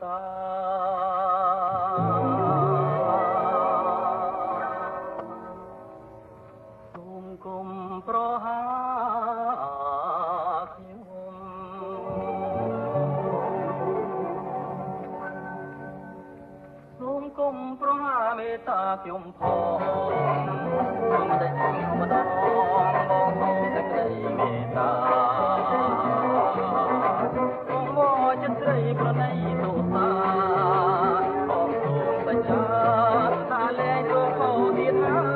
តាសូមគុំប្រហាខ្ញុំសូមគុំប្រហាមេត្តាខ្ញុំផងសូមតែម្ដងបងសូមតែក្តីមេត្តាស្រីប្រណីទោសាបងសូមបញ្ញាថាលែងទៅខោទៀត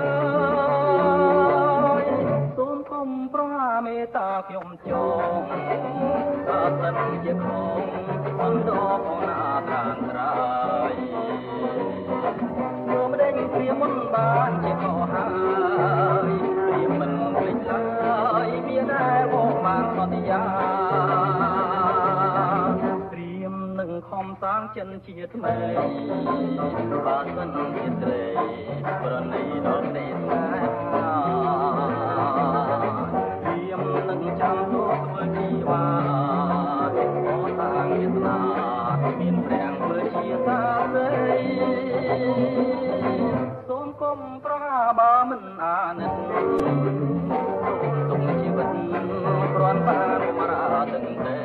ហើយសូមគុំប្រហាមេត្តាខ្ញុំចងបើសិនជាខ្ញុំមិនដកផងណាត្រានត្រៃខ្ញុំដេញព្រាមុនបានជាខោហើយព្រាមិនភ្លេចឡើយមានតែបងបានសន្យាខំសាងចិនជាថ្មីបើសិនជាស្រីប្រណីដល់ទេស្នេហាព្រាមនឹងចាំទៅធ្វើជីវ៉ាខំសាងជាស្នាមានព្រះធ្វើជាសារីសូមគុំប្រហាបើមិនអាណិតទុកជីវិតគ្រាន់បានបម្រើទាំងទេ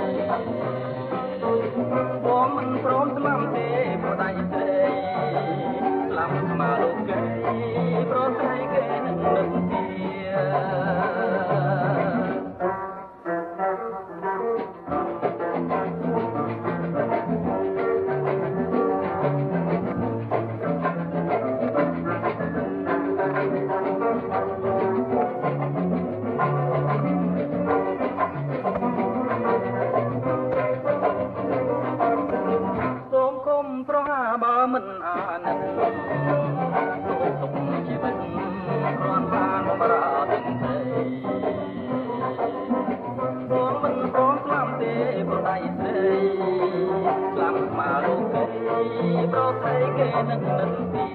បងមិនព្រមស្មាំទេព្រោះដៃស្រីស្លាប់ស្មាលោកគេព្រោះស្រីគេនឹងនឹកប្រហាបើមិនអាណិតទុកជីវិតគ្រាន់បានបម្រើទាំងទេបងមិនព្រមស្លាប់ទេព្រោះដៃស្រីស្លាប់មកលោកគេព្រោះស្រីគេនឹងនឹកទី